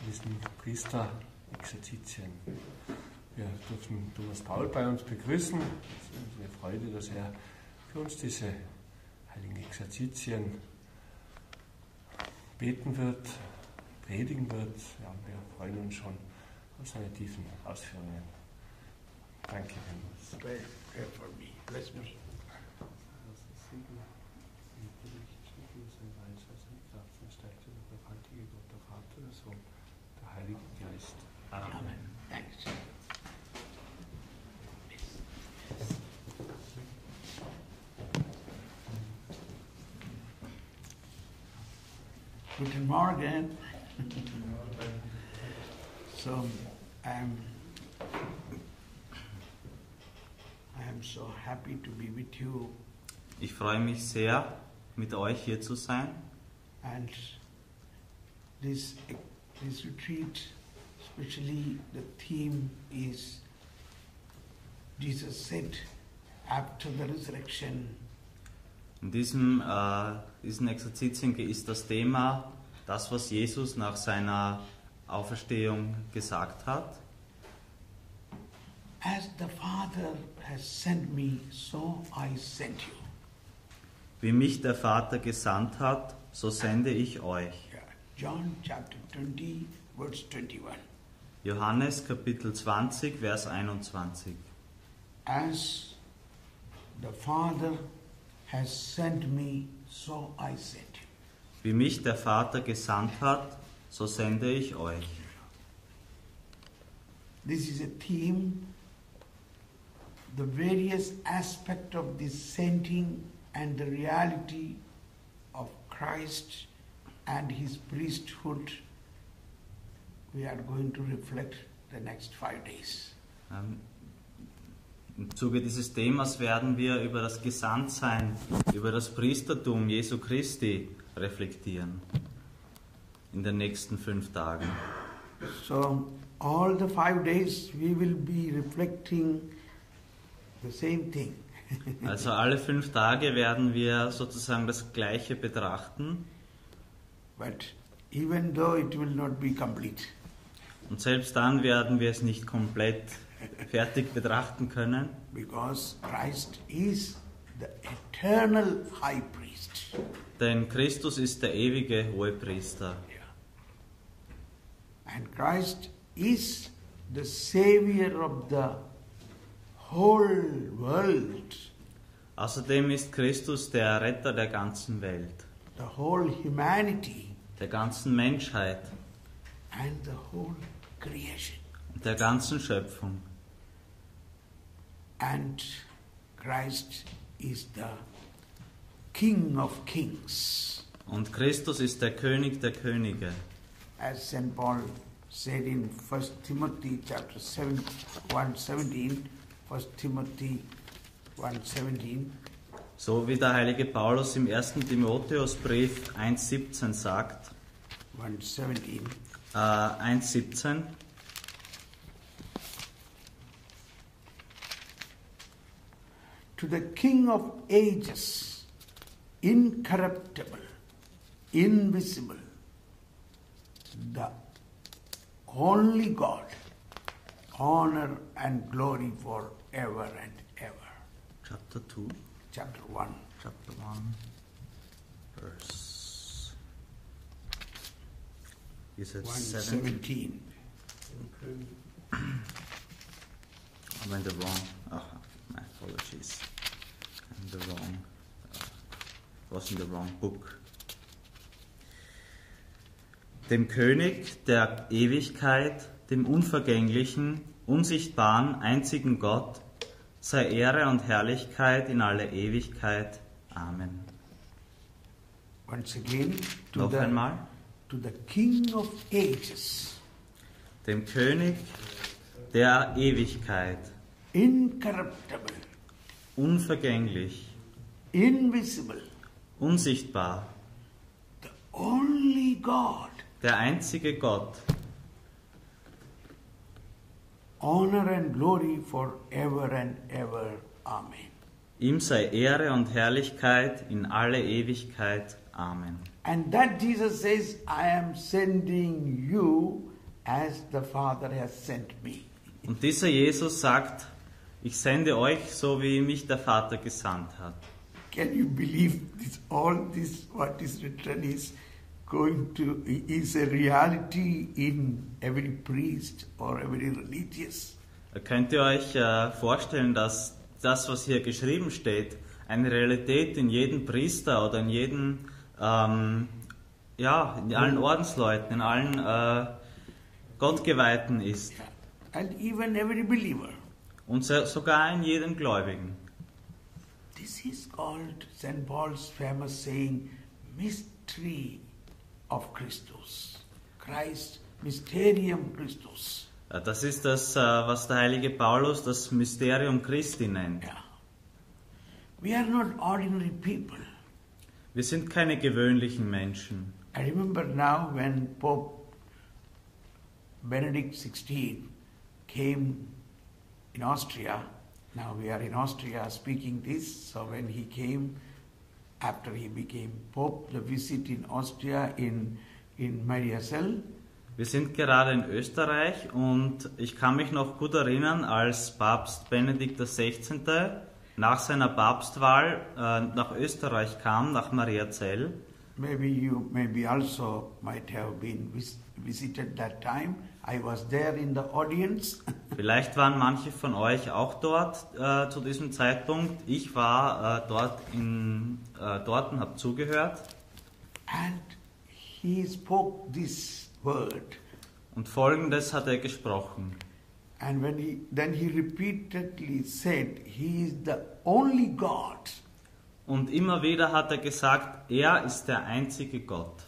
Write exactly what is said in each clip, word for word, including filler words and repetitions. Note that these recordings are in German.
diesen Priester-Exerzitien. Wir dürfen Thomas Paul bei uns begrüßen. Es ist eine Freude, dass er für uns diese heiligen Exerzitien beten wird, predigen wird. Ja, wir freuen uns schon auf seine tiefen Ausführungen. Danke, Thomas. Pray, pray for me. Bless me. Der Heilige Geist. Amen. Amen. Thanks. Guten Morgen. So, I'm, I'm so happy to be with you, Ich freue mich sehr, mit euch hier zu sein. and this this retreat, especially the theme is Jesus said after the resurrection, In diesem, äh, diesen Exerzitien ist das Thema das, was Jesus nach seiner Auferstehung gesagt hat. as the Father has sent me, so I sent you. Wie mich der Vater gesandt hat, so sende ich euch. Yeah. John chapter twenty, verse twenty-one. Johannes Kapitel zwanzig, Vers einundzwanzig. As the Father has sent me, so I sent you. Wie mich der Vater gesandt hat, so sende ich euch. This is a theme, the various aspects of this sending and the reality of Christ and his priesthood, we are going to reflect the next five days. Ähm, Im Zuge dieses Themas werden wir über das Gesandtsein, über das Priestertum Jesu Christi reflektieren in den nächsten fünf Tagen. So all the five days we will be reflecting the same thing. Also alle fünf Tage werden wir sozusagen das Gleiche betrachten. But even though it will not be complete, Und selbst dann werden wir es nicht komplett fertig betrachten können, because Christ is the eternal high priest. denn Christus ist der ewige Hohepriester. And Christ is the savior of the whole world, Außerdem ist Christus der Retter der ganzen Welt, the whole humanity, der ganzen Menschheit and the whole creation. und der ganzen Schöpfung. And Christ is the King of kings. Und Christus ist der König der Könige. As Saint Paul said in First Timothy chapter seven, verse seventeen, First Timothy one seventeen, So wie der heilige Paulus im ersten Timotheusbrief eins siebzehn sagt, one seventeen, äh, eins siebzehn, to the King of ages, incorruptible, invisible, the only God, honor and glory forever and ever. chapter two, Chapter one. chapter one, verse, is it one seven? seventeen. I'm in the wrong, oh, my apologies, I'm in the wrong, uh, was in the wrong book. Dem König der Ewigkeit, dem unvergänglichen, unsichtbaren, einzigen Gott, sei Ehre und Herrlichkeit in alle Ewigkeit. Amen. Once again, to Noch the, einmal. to the King of ages, Dem König der Ewigkeit, incorruptible, unvergänglich, invisible, unsichtbar, the only God, der einzige Gott, honor and glory forever and ever. Amen. ihm sei Ehre und Herrlichkeit in alle Ewigkeit. Amen. And that Jesus says, I am sending you as the Father has sent me. Und dieser Jesus sagt, ich sende euch, so wie mich der Vater gesandt hat. Can you believe this? All this, what is written, is going to is a reality in every priest or every religious. Könnt ihr euch äh, vorstellen, dass das, was hier geschrieben steht, eine Realität in jedem Priester oder in jedem, ähm, ja, in allen Ordensleuten, in allen äh, Gottgeweihten ist? And even every believer. Und so, sogar in jedem Gläubigen. This is called Saint Paul's famous saying, mystery of Christus. Christ, Mysterium Christus. Das ist das, was der heilige Paulus das Mysterium Christi nennt. Yeah. We are not ordinary people. Wir sind keine gewöhnlichen Menschen. I remember now when Pope Benedict the sixteenth came in Austria. Now we are in Austria speaking this. So when he came, after he became Pope, the visit in Austria in, in Mariazell. Wir sind gerade in Österreich und ich kann mich noch gut erinnern, als Papst Benedikt der Sechzehnte nach seiner Papstwahl äh, nach Österreich kam, nach Mariazell. Maybe you maybe also might have been vis visited that time. I was there in the audience. Vielleicht waren manche von euch auch dort äh, zu diesem Zeitpunkt. Ich war äh, dort, in, äh, dort und habe zugehört. And he spoke this word. Und Folgendes hat er gesprochen. And when he then he repeatedly said, he is the only God. Und immer wieder hat er gesagt, er ist der einzige Gott.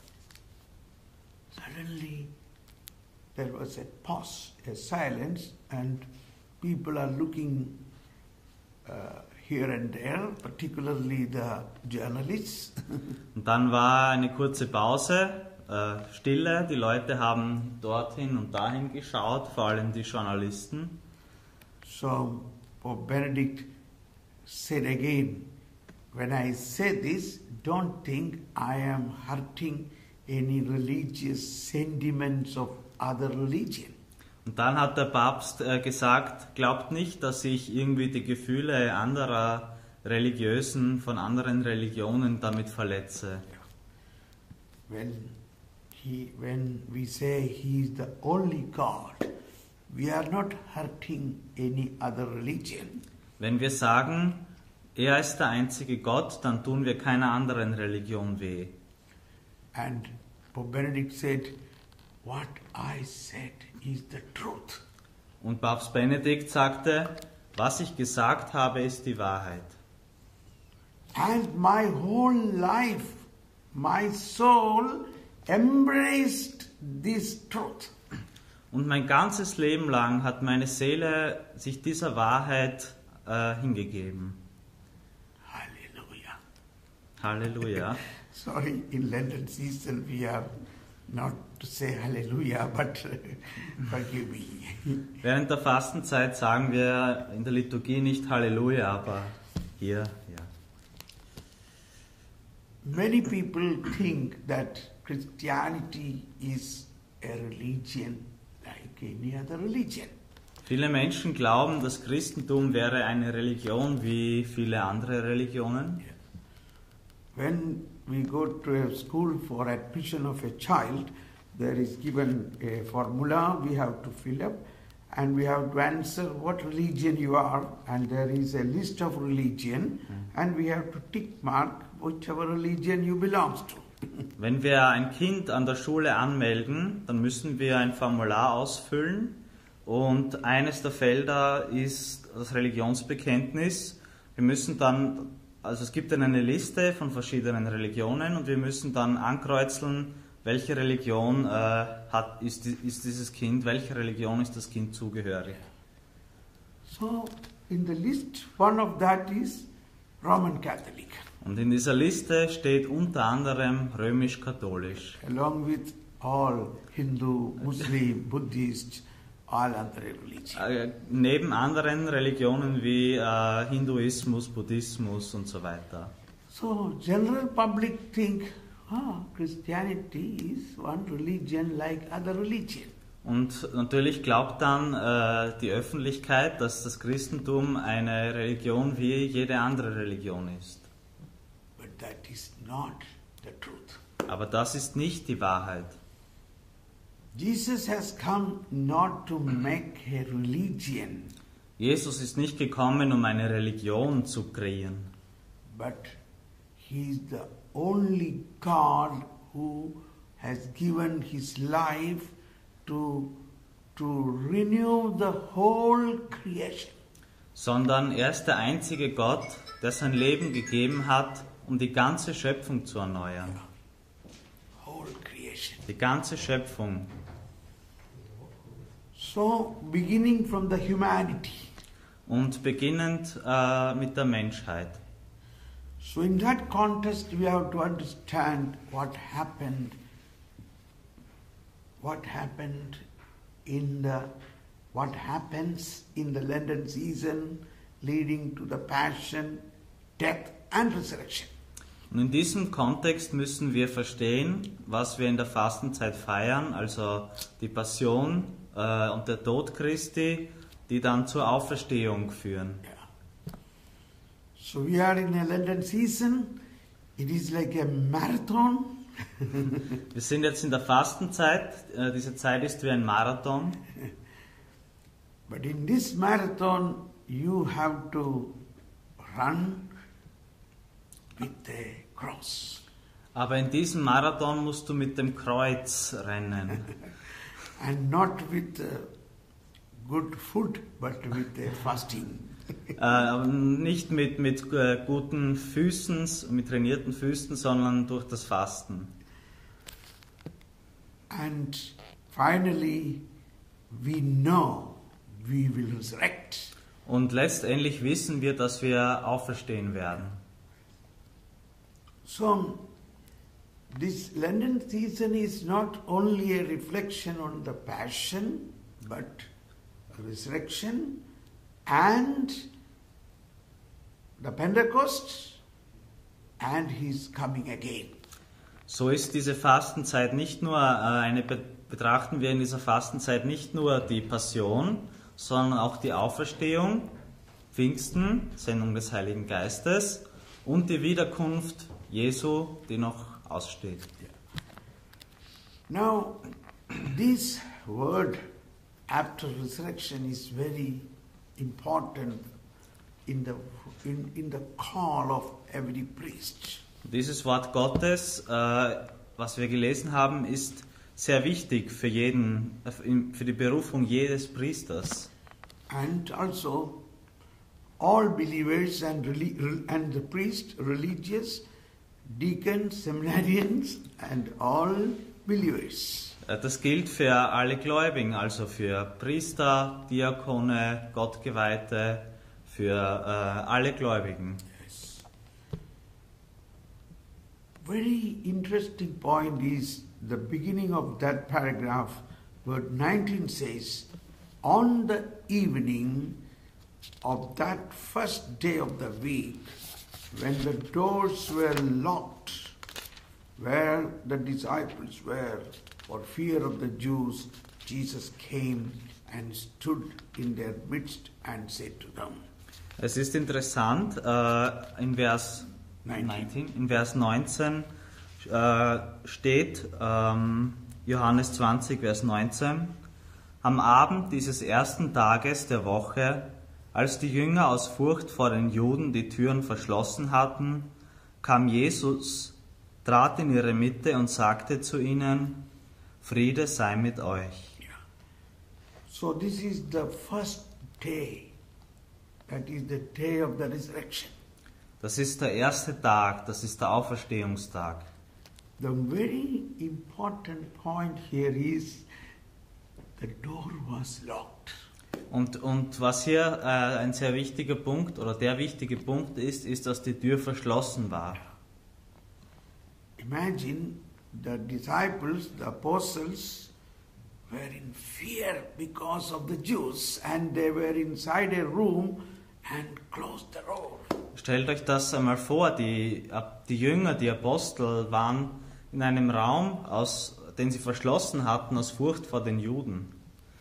Suddenly there was a pause, a silence, and people are looking uh, here and there, particularly the journalists. Und dann war eine kurze Pause, äh, Stille. Die Leute haben dorthin und dahin geschaut, vor allem die Journalisten. So Pope Benedict said again, when I say this, don't think I am hurting any religious sentiments of other religion. Und dann hat der Papst äh, gesagt, glaubt nicht, dass ich irgendwie die Gefühle anderer Religiösen, von anderen Religionen damit verletze. When, he, when we say he is the only God, we are not hurting any other religion. Wenn wir sagen, er ist der einzige Gott, dann tun wir keiner anderen Religion weh. And Pope Benedict said, what I said is the truth. Und Papst Benedikt sagte, was ich gesagt habe, ist die Wahrheit. And my whole life, my soul embraced this truth. Und mein ganzes Leben lang hat meine Seele sich dieser Wahrheit äh, hingegeben. Hallelujah. Halleluja. Sorry, in Lenten season we have not to say Hallelujah, but uh, forgive me. Während der Fastenzeit sagen wir in der Liturgie nicht Halleluja, aber hier, ja. Many people think that Christianity is a religion like any other religion. Viele Menschen glauben, das Christentum wäre eine Religion wie viele andere Religionen. When we go to a school for admission of a child, there is given a formula we have to fill up, and we have to answer what religion you are, and there is a list of religion, and we have to tick mark whichever religion you belongs to. Wenn wir ein Kind an der Schule anmelden, dann müssen wir ein Formular ausfüllen und eines der Felder ist das Religionsbekenntnis. Wir müssen dann, also es gibt dann eine Liste von verschiedenen Religionen und wir müssen dann ankreuzeln, welche Religion äh, hat, ist, ist dieses Kind, welcher Religion ist das Kind zugehörig. So in the list, one of that is Roman Catholic. Und in dieser Liste steht unter anderem römisch-katholisch. Along with all Hindu, Muslim, Buddhist, all other religions. Äh, neben anderen Religionen wie äh, Hinduismus, Buddhismus und so weiter. So general public think, ah, Christianity is one religion like other religion. Und natürlich glaubt dann äh, die Öffentlichkeit, dass das Christentum eine Religion wie jede andere Religion ist. But that is not the truth. Aber das ist nicht die Wahrheit. Jesus has come not to make a religion, Jesus ist nicht gekommen, um eine Religion zu kreieren, but he is the only God who has given his life to, to renew the whole creation. sondern er ist der einzige Gott, der sein Leben gegeben hat, um die ganze Schöpfung zu erneuern. Whole creation. Die ganze Schöpfung. So, beginning from the humanity. Und beginnend äh, mit der Menschheit. So in that context we have to understand what happened, what happened in the, what happens in the Lenten season leading to the Passion, Death and Resurrection. Und in diesem Kontext müssen wir verstehen, was wir in der Fastenzeit feiern, also die Passion äh, und der Tod Christi, die dann zur Auferstehung führen. Yeah. So we are in a Lenten season. It is like a marathon. Wir sind jetzt in der Fastenzeit, äh, diese Zeit ist wie ein Marathon. But in this marathon you have to run with the cross. Aber in diesem Marathon musst du mit dem Kreuz rennen. And not with uh, good food, but with uh, fasting. äh, aber nicht mit, mit äh, guten Füßen, mit trainierten Füßen, sondern durch das Fasten. And finally, we know we will resurrect. Und letztendlich wissen wir, dass wir auferstehen werden. So, this Lenten season is not only a reflection on the Passion, but resurrection and the Pentecost and His coming again. So ist diese Fastenzeit nicht nur äh, eine, betrachten wir in dieser Fastenzeit nicht nur die Passion, sondern auch die Auferstehung, Pfingsten, Sendung des Heiligen Geistes und die Wiederkunft Jesu, die noch aussteht. Now, this word after resurrection is very important in the, in, in the call of every priest. Dieses Wort Gottes, äh, was wir gelesen haben, ist sehr wichtig für jeden, für die Berufung jedes Priesters. And also all believers and, and the priest, religious, deacons, seminarians and all believers. Das gilt für alle Gläubigen, also für Priester, Diakone, Gottgeweihte, für äh, alle Gläubigen. Yes. Very interesting point is the beginning of that paragraph, where nineteen says, on the evening of that first day of the week, when the doors were locked, where the disciples were, for fear of the Jews, Jesus came and stood in their midst and said to them. Es ist interessant, äh, in Vers neunzehn, in Vers neunzehn äh, steht, ähm, Johannes zwanzig, Vers neunzehn, am Abend dieses ersten Tages der Woche, als die Jünger aus Furcht vor den Juden die Türen verschlossen hatten, kam Jesus, trat in ihre Mitte und sagte zu ihnen, Friede sei mit euch. Yeah. So this is the first day, that is the day of the resurrection. Das ist der erste Tag, das ist der Auferstehungstag. The very important point here is the door was locked. Und, und was hier äh, ein sehr wichtiger Punkt oder der wichtige Punkt ist, ist, dass die Tür verschlossen war. Imagine the disciples, the apostles, were in fear because of the Jews and they were inside a room and closed the door. Stellt euch das einmal vor, die, die Jünger, die Apostel waren in einem Raum aus den sie verschlossen hatten aus Furcht vor den Juden.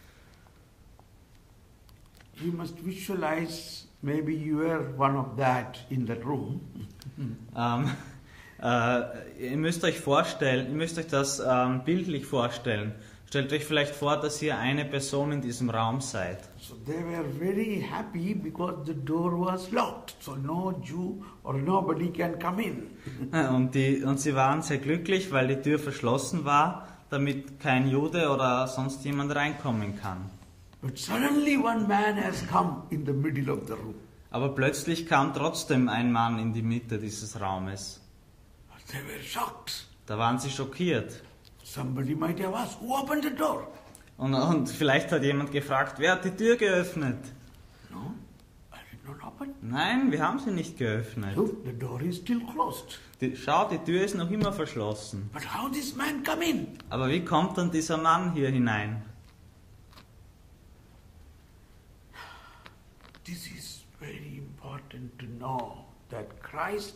You must visualize, maybe you were one of that in that room. Ähm, äh, ihr müsst euch vorstellen, ihr müsst euch das ähm, bildlich vorstellen. Stellt euch vielleicht vor, dass ihr eine Person in diesem Raum seid. So they were very happy because the door was locked, so no Jew or nobody can come in. Und, die, und sie waren sehr glücklich, weil die Tür verschlossen war, damit kein Jude oder sonst jemand reinkommen kann. But suddenly one man has come in the middle of the room. Aber plötzlich kam trotzdem ein Mann in die Mitte dieses Raumes. They were shocked. Da waren sie schockiert. Somebody might have asked, who opened the door? Und, und vielleicht hat jemand gefragt, wer hat die Tür geöffnet? No, I did not open. Nein, wir haben sie nicht geöffnet. Look, the door is still closed. Die, schau, die Tür ist noch immer verschlossen. But how this man come in? Aber wie kommt dann dieser Mann hier hinein? This is very important to know that Christ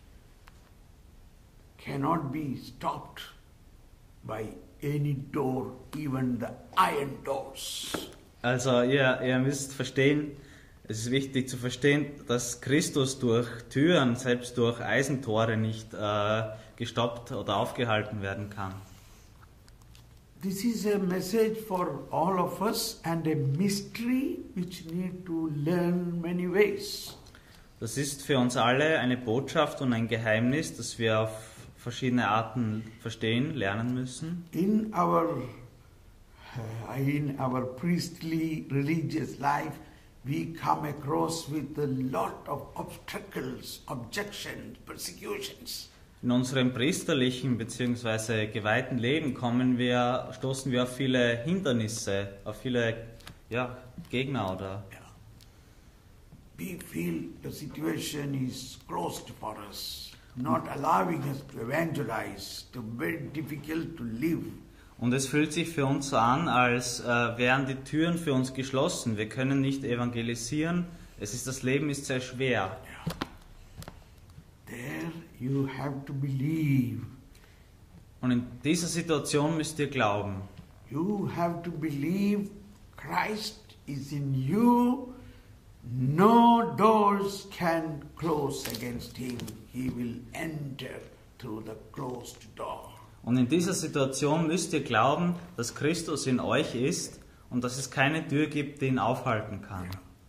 cannot be stopped by any door, even the iron doors. Also ihr, ihr müsst verstehen, es ist wichtig zu verstehen, dass Christus durch Türen, selbst durch Eisentore nicht äh, gestoppt oder aufgehalten werden kann. This is a message for all of us and a mystery which need to learn many ways. Das ist für uns alle eine Botschaft und ein Geheimnis, das wir auf verschiedene Arten verstehen, lernen müssen. In our uh, in our priestly religious life, we come across with a lot of obstacles, objections, persecutions. In unserem priesterlichen bzw. geweihten Leben kommen wir, stoßen wir auf viele Hindernisse, auf viele ja, Gegner oder. Yeah. We feel the situation is closed for us, not allowing us to evangelize, to very difficult to live. Und es fühlt sich für uns so an, als äh, wären die Türen für uns geschlossen. Wir können nicht evangelisieren. Es ist, das Leben ist sehr schwer. Yeah. There you have to believe. Und in dieser Situation müsst ihr glauben. You have to believe Christ is in you. No doors can close against him. He will enter through the closed door. Und in dieser Situation müsst ihr glauben, dass Christus in euch ist und dass es keine Tür gibt, die ihn aufhalten kann.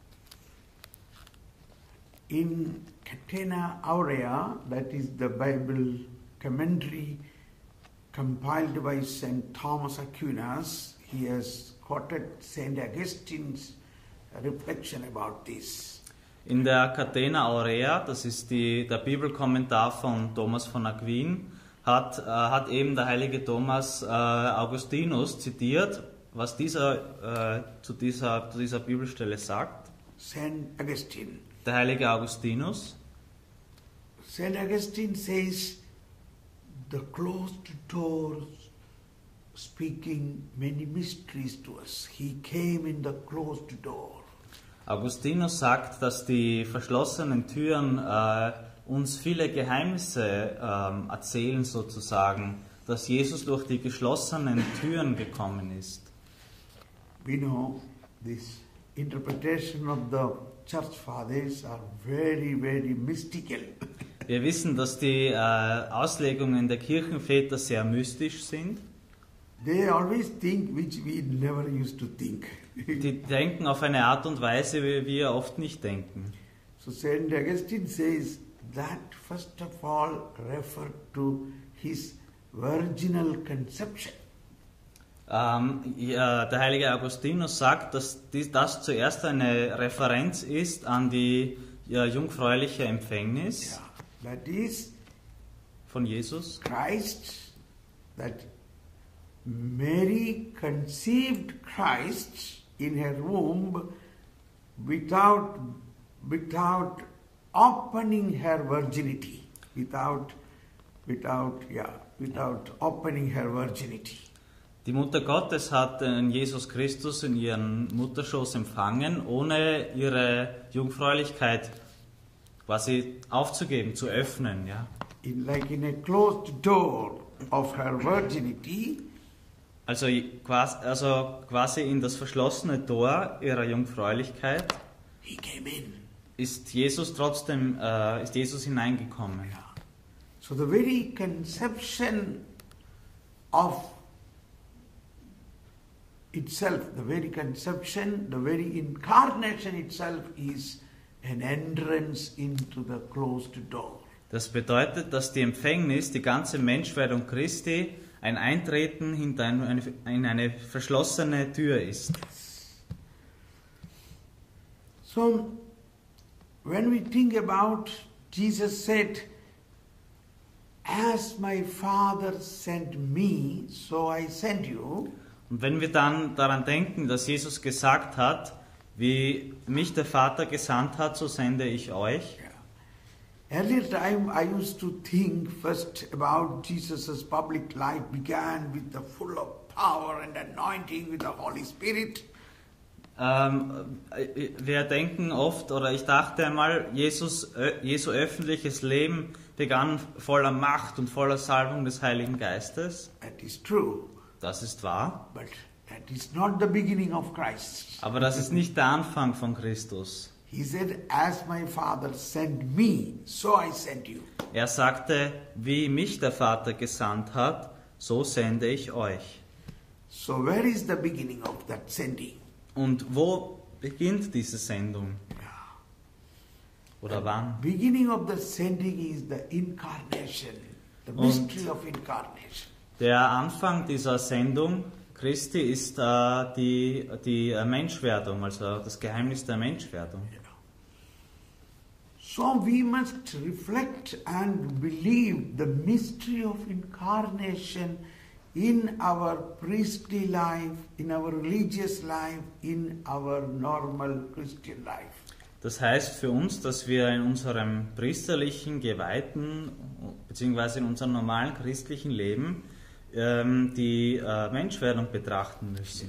In Catena Aurea, that is the Bible commentary compiled by Saint Thomas Aquinas, he has quoted Saint Augustine's reflection about this. In der Catena Aurea, das ist die, der Bibelkommentar von Thomas von Aquin, hat, äh, hat eben der heilige Thomas äh, Augustinus zitiert, was dieser, äh, zu, dieser, zu dieser Bibelstelle sagt. Saint Augustine. Der heilige Augustinus. Saint Augustine says, the closed doors speaking many mysteries to us. He came in the closed door. Augustinus sagt, dass die verschlossenen Türen äh, uns viele Geheimnisse ähm, erzählen sozusagen, dass Jesus durch die geschlossenen Türen gekommen ist. We know this interpretation of the church fathers are very, very mystical. Wir wissen, dass die äh, Auslegungen der Kirchenväter sehr mystisch sind. They always think which we never used to think. Die denken auf eine Art und Weise, wie wir oft nicht denken. So Saint Augustine says that first of all referred to his virginal conception. Ähm, ja, der heilige Augustinus sagt, dass dies, das zuerst eine Referenz ist an die ja, jungfräuliche Empfängnis Yeah, that is von Jesus. Christ, that Mary conceived Christ in her womb without, without opening her virginity, without, without, yeah, without opening her virginity. Die Mutter Gottes hat den Jesus Christus in ihren Mutterschoß empfangen, ohne ihre Jungfräulichkeit quasi aufzugeben, zu öffnen. Ja. In, like in a closed door of her virginity, Also quasi, also quasi in das verschlossene Tor ihrer Jungfräulichkeit he came in. ist Jesus trotzdem äh, ist Jesus hineingekommen. Yeah. So the very conception of itself, the very conception, the very incarnation itself is an entrance into the closed door. Das bedeutet, dass die Empfängnis, die ganze Menschwerdung Christi, ein Eintreten hinter eine, in eine verschlossene Tür ist. So, when we think about, Jesus said, as my Father sent me, so I sent you. Und wenn wir dann daran denken, dass Jesus gesagt hat, wie mich der Vater gesandt hat, so sende ich euch. Earlier time I used to think first about Jesus' public life began with the full of power and anointing with the Holy Spirit. Ähm, wir denken oft, oder ich dachte einmal, Jesus, Jesu öffentliches Leben begann voller Macht und voller Salbung des Heiligen Geistes. That is true. Das ist wahr. But that is not the beginning of Christ. Aber das ist nicht der Anfang von Christus. He said, as my Father sent me, so I sent you. Er sagte, wie mich der Vater gesandt hat, so sende ich euch. So where is the beginning of that sending? Und wo beginnt diese Sendung? Oder wann? Beginning of the sending is the incarnation, the mystery of incarnation. Der Anfang dieser Sendung Christi ist äh, die, die äh, Menschwerdung, also das Geheimnis der Menschwerdung. So we must reflect and believe the mystery of incarnation in our priestly life, in our religious life, in our normal Christian life. Das heißt für uns, dass wir in unserem priesterlichen, geweihten, beziehungsweise in unserem normalen christlichen Leben ähm, die äh, Menschwerdung betrachten müssen.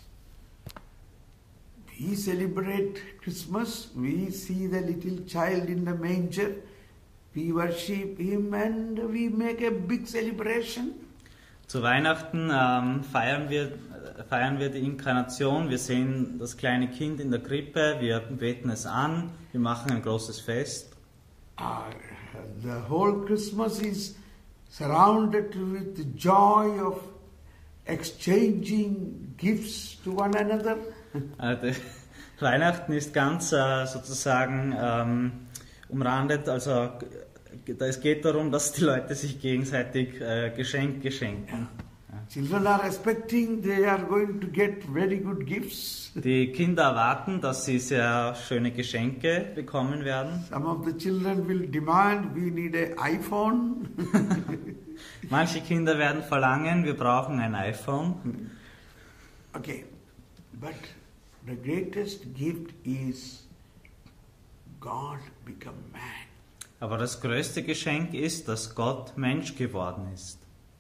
We celebrate Christmas, we see the little child in the manger, we worship him and we make a big celebration. Zu Weihnachten ähm, feiern, wir, äh, feiern wir die Inkarnation, wir sehen das kleine Kind in der Krippe, wir beten es an, wir machen ein großes Fest. Uh, the whole Christmas is surrounded with the joy of exchanging gifts to one another. Äh, Weihnachten ist ganz äh, sozusagen ähm, umrandet, also es geht darum, dass die Leute sich gegenseitig äh, Geschenke schenken. Ja. Children are expecting they are going to get very good gifts. Die Kinder erwarten, dass sie sehr schöne Geschenke bekommen werden. Some of the children will demand we need an iPhone. Manche Kinder werden verlangen, wir brauchen ein iPhone. Okay, but the greatest gift is God become man. Aber das größte Geschenk ist, dass Gott Mensch geworden ist.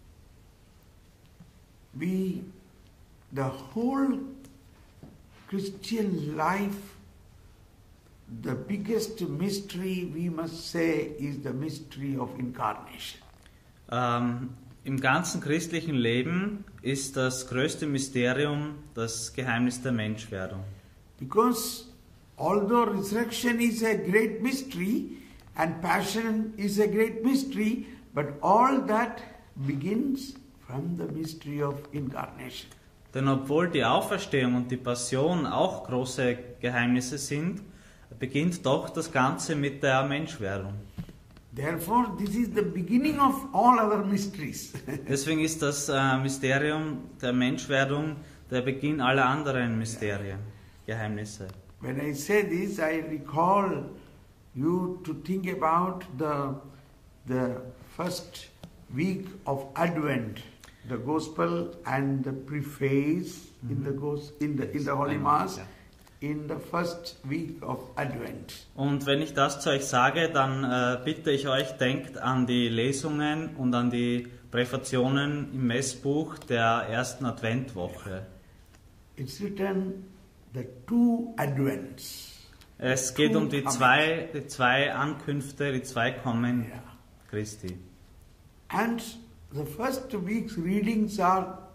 We, the whole Christian life, the biggest mystery we must say is the mystery of incarnation. Ähm, Im ganzen christlichen Leben ist das größte Mysterium das Geheimnis der Menschwerdung. Because although resurrection is a great mystery and passion is a great mystery, but all that begins from the mystery of incarnation. Denn obwohl die Auferstehung und die Passion auch große Geheimnisse sind, beginnt doch das Ganze mit der Menschwerdung. Therefore, this is the beginning of all other mysteries. Deswegen ist das äh, Mysterium der Menschwerdung der Beginn aller anderen Mysterien, Geheimnisse. When I say this, I recall you to think about the, the first week of Advent, the Gospel and the preface mm-hmm. in the Gos- in the in the Holy Mass, yeah. In the first week of Advent. Und wenn ich das zu euch sage, dann äh, bitte ich euch, denkt an die Lesungen und an die Präfationen im Messbuch der ersten Adventwoche. It's written the two Advents. Es geht um die zwei, die zwei Ankünfte, die zwei Kommen Yeah. Christi. And the first week's readings are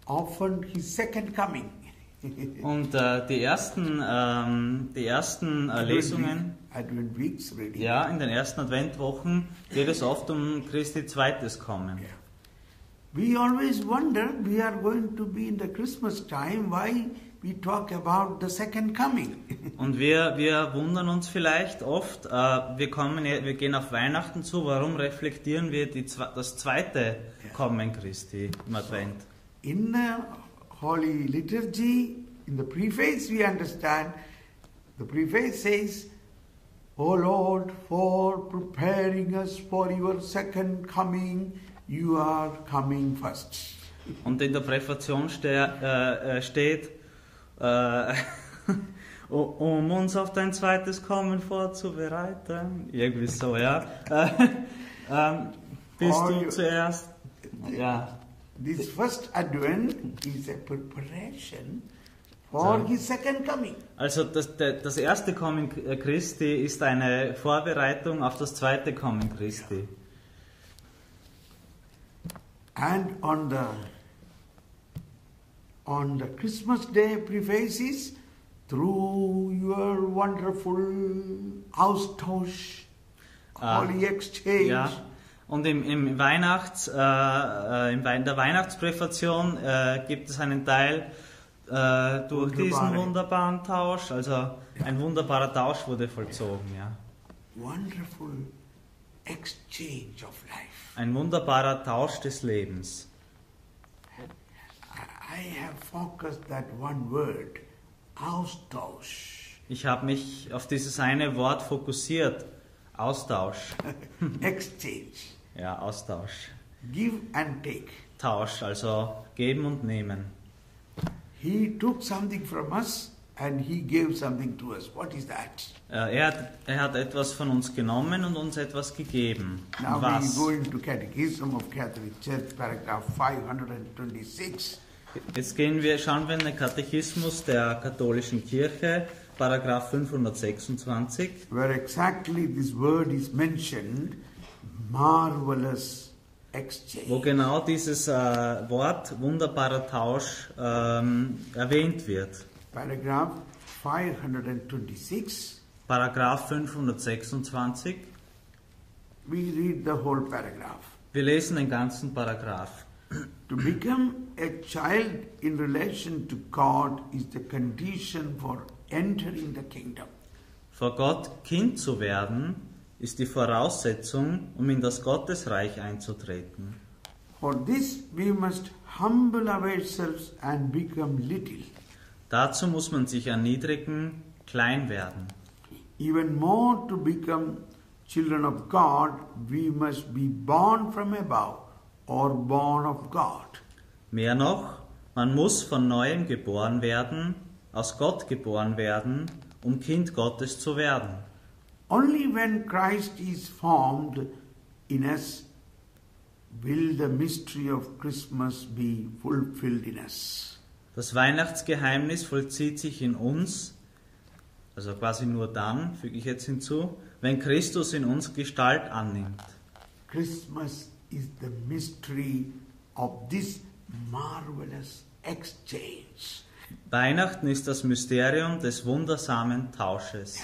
often his second coming. Und äh, die ersten, ähm, die ersten äh, Lesungen, Advent weeks reading. ja, in den ersten Adventwochen geht es oft um Christi zweites Kommen. Yeah. We always wonder, we are going to be in the Christmas time, why we talk about the second coming. Und wir, wir wundern uns vielleicht oft, äh, wir, kommen, wir gehen auf Weihnachten zu, warum reflektieren wir die, das zweite Kommen Christi im Advent? In the Holy Liturgy, in the preface we understand, the preface says, O Lord, for preparing us for your second coming, you are coming first. Und in der Präfation ste äh, steht, äh, um uns auf dein zweites Kommen vorzubereiten. Irgendwie so, ja. Äh, ähm, bist Or du you, zuerst, ja. This first Advent is a preparation for So. his second coming. Also das, das erste Kommen Christi ist eine Vorbereitung auf das zweite Kommen Christi. And on the on the Christmas Day prefaces, through your wonderful Austausch, Ah, Holy Exchange, Ja. Und im, im Weihnachts, äh, äh, in der Weihnachtspräfation äh, gibt es einen Teil äh, durch Wunderbare. diesen wunderbaren Tausch, also ein wunderbarer Tausch wurde vollzogen, ja. wonderful exchange of life. Ein wunderbarer Tausch des Lebens. I have focused that one word, Austausch. Ich habe mich auf dieses eine Wort fokussiert, Austausch. Exchange. Ja, Austausch. Give and take. Tausch, also geben und nehmen. He took something from us and he gave something to us. What is that? Äh, Er hat, er hat etwas von uns genommen und uns etwas gegeben. Now we Was? go into Catechism of Catholic Church, paragraph five twenty-six. Jetzt gehen wir, schauen wir in den Katechismus der katholischen Kirche, Paragraph fünfhundertsechsundzwanzig, Where exactly this word is mentioned, marvelous exchange. wo genau dieses äh, Wort wunderbarer Tausch ähm, erwähnt wird. Paragraph five twenty-six, Paragraph fünfhundertsechsundzwanzig. we read the whole paragraph. Wir lesen den ganzen Paragraph. To become a child in relation to God is the condition for entering the kingdom. Vor Gott Kind zu werden, ist die Voraussetzung, um in das Gottesreich einzutreten. For this we must humble ourselves and become little. Dazu muss man sich erniedrigen, klein werden. Even more to become children of God, we must be born from above or born of God. Mehr noch, man muss von neuem geboren werden, aus Gott geboren werden, um Kind Gottes zu werden. Only when Christ is formed in us will the mystery of Christmas be fulfilled in us. Das Weihnachtsgeheimnis vollzieht sich in uns, also quasi nur dann, füge ich jetzt hinzu, wenn Christus in uns Gestalt annimmt. Christmas is the mystery of this marvelous exchange. Weihnachten ist das Mysterium des wundersamen Tausches.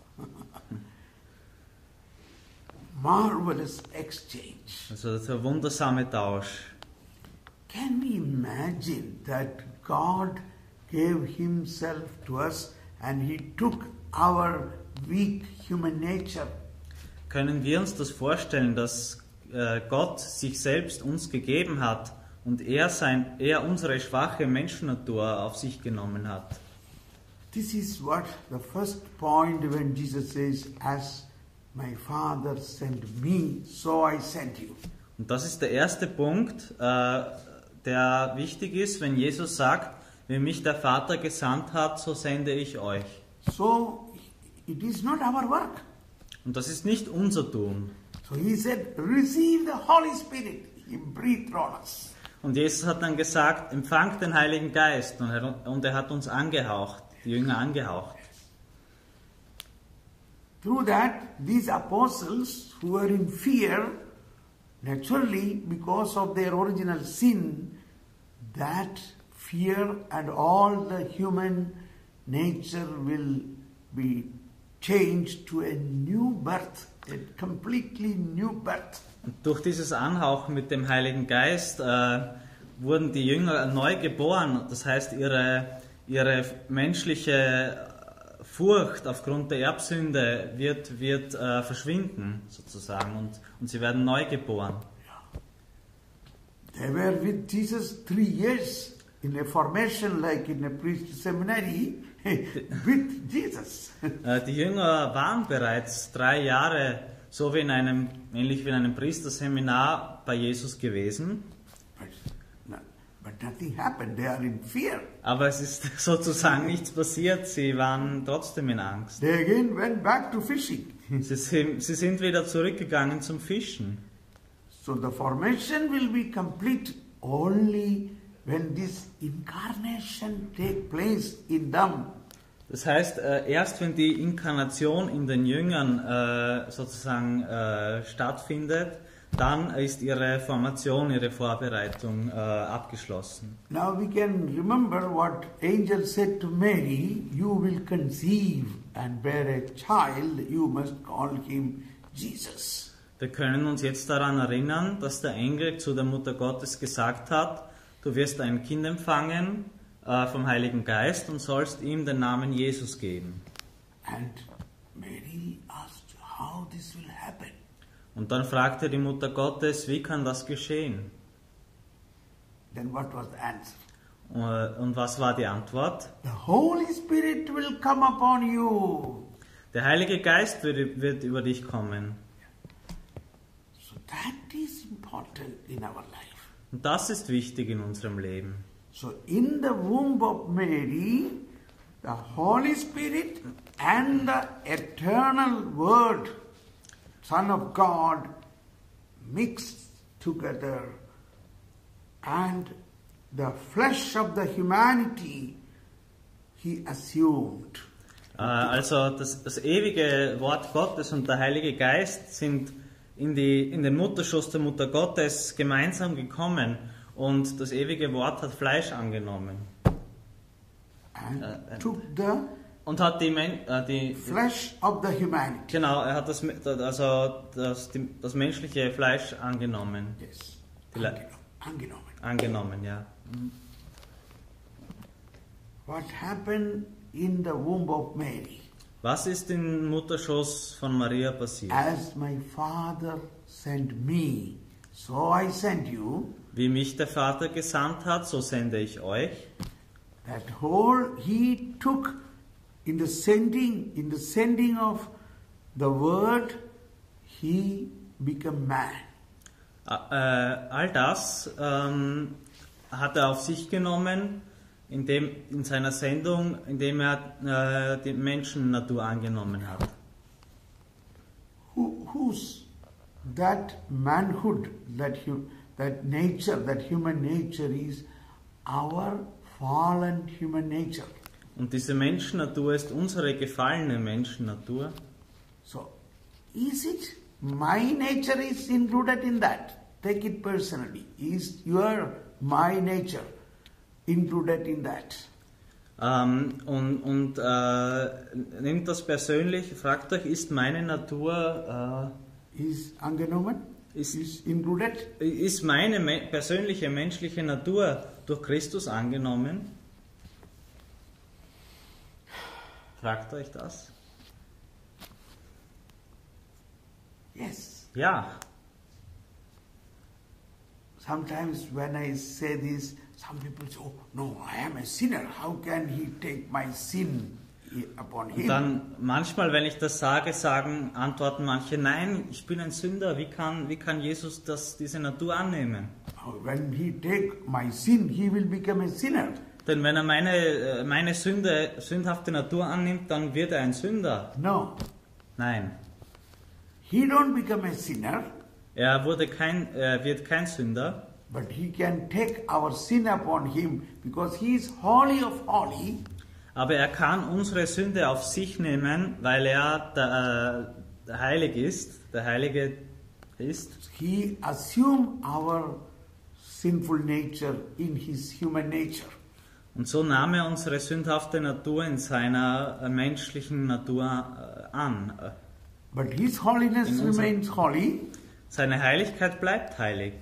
Marvelous exchange. Also der wundersame Tausch. Can we imagine that God gave Himself to us and He took our weak human nature? Können wir uns das vorstellen, dass äh, Gott sich selbst uns gegeben hat und er, sein, er unsere schwache Menschennatur auf sich genommen hat? This is what the first point when Jesus says, as my Father sent me, so I sent you. Und das ist der erste Punkt, äh, der wichtig ist, wenn Jesus sagt, wie mich der Vater gesandt hat, so sende ich euch. So it is not our work. Und das ist nicht unser Tun. So He said, receive the Holy Spirit. He breathed on us. Und Jesus hat dann gesagt, empfangt den Heiligen Geist. Und er, und er hat uns angehaucht, die Jünger angehaucht. Through that, these apostles who were in fear, naturally, because of their original sin, that fear and all the human nature will be changed to a new birth, a completely new birth. Und durch dieses Anhauchen mit dem Heiligen Geist äh, wurden die Jünger neu geboren. Das heißt, ihre, ihre menschliche Furcht aufgrund der Erbsünde wird, wird äh, verschwinden, sozusagen, und, und sie werden neu geboren. They were with Jesus three years in a formation like in a priest seminary with Jesus. Äh, die Jünger waren bereits drei Jahre so wie in einem, ähnlich wie in einem Priesterseminar bei Jesus gewesen. But, no, but nothing happened. They are in fear. Aber es ist sozusagen nichts passiert. Sie waren trotzdem in Angst. They again went back to fishing. Sie sind, sie sind wieder zurückgegangen zum Fischen. So the formation will be complete only when this incarnation take place in them. Das heißt, äh, erst wenn die Inkarnation in den Jüngern äh, sozusagen äh, stattfindet, dann ist ihre Formation, ihre Vorbereitung äh, abgeschlossen. Now we can remember what angel said to Mary, you will conceive and bear a child, you must call him Jesus. Wir können uns jetzt daran erinnern, dass der Engel zu der Mutter Gottes gesagt hat, du wirst ein Kind empfangen äh, vom Heiligen Geist und sollst ihm den Namen Jesus geben. And Mary asked how this will happen. Und dann fragte die Mutter Gottes, wie kann das geschehen? Then what was the answer? Und was war die Antwort? The Holy Spirit will come upon you. Der Heilige Geist wird, wird über dich kommen. So that is important in our life. Und das ist wichtig in unserem Leben. So in the womb of Mary, the Holy Spirit and the eternal Word, Son of God, mixed together, and the flesh of the humanity he assumed. Äh, also das, das ewige Wort Gottes und der Heilige Geist sind in, die, in den Mutterschoß der Mutter Gottes gemeinsam gekommen und das ewige Wort hat Fleisch angenommen. And Äh, äh, took the Und hat die, Men äh, die flesh of the humanity. genau, er hat das, also das, die, das menschliche Fleisch angenommen. Yes. Die Le- Angenommen. Angenommen. Angenommen, ja. What happened in the womb of Mary? Was ist im Mutterschoß von Maria passiert? As my Father sent me, so I send you. Wie mich der Vater gesandt hat, so sende ich euch. That whole he took in the sending, in the sending of the word, he became man. Äh, all das ähm, hat er auf sich genommen, indem, in seiner Sendung, indem er äh, die Menschennatur angenommen hat. Who, whose that manhood, that hu, that nature, that human nature is our fallen human nature. Und diese Menschennatur ist unsere gefallene Menschennatur. So, is it my nature is included in that? Take it personally. Is your my nature included in that? Ähm, und und äh, nehmt das persönlich, fragt euch, ist meine Natur, Is angenommen? äh, ist, Is included? ist meine me persönliche menschliche Natur durch Christus angenommen? Fragt euch das? Yes. Ja. Sometimes when I say this, some people say, oh, no, I am a sinner. How can he take my sin upon Und him? dann manchmal, wenn ich das sage, sagen, antworten manche, nein, ich bin ein Sünder. Wie kann, wie kann Jesus das, diese Natur annehmen? When he take my sin, he will become a sinner. Denn wenn er meine, meine Sünde, sündhafte Natur annimmt, dann wird er ein Sünder. No. Nein, He don't become a sinner, er wurde kein, er wird kein Sünder, but he can take our sin upon him because he is holy of holy. aber er kann unsere Sünde auf sich nehmen, weil er der, äh, der Heilig ist, der Heilige ist. He assume our sinful nature in his human nature. Und so nahm er unsere sündhafte Natur in seiner äh, menschlichen Natur äh, an. But his holiness In unser- remains holy. Seine Heiligkeit bleibt heilig.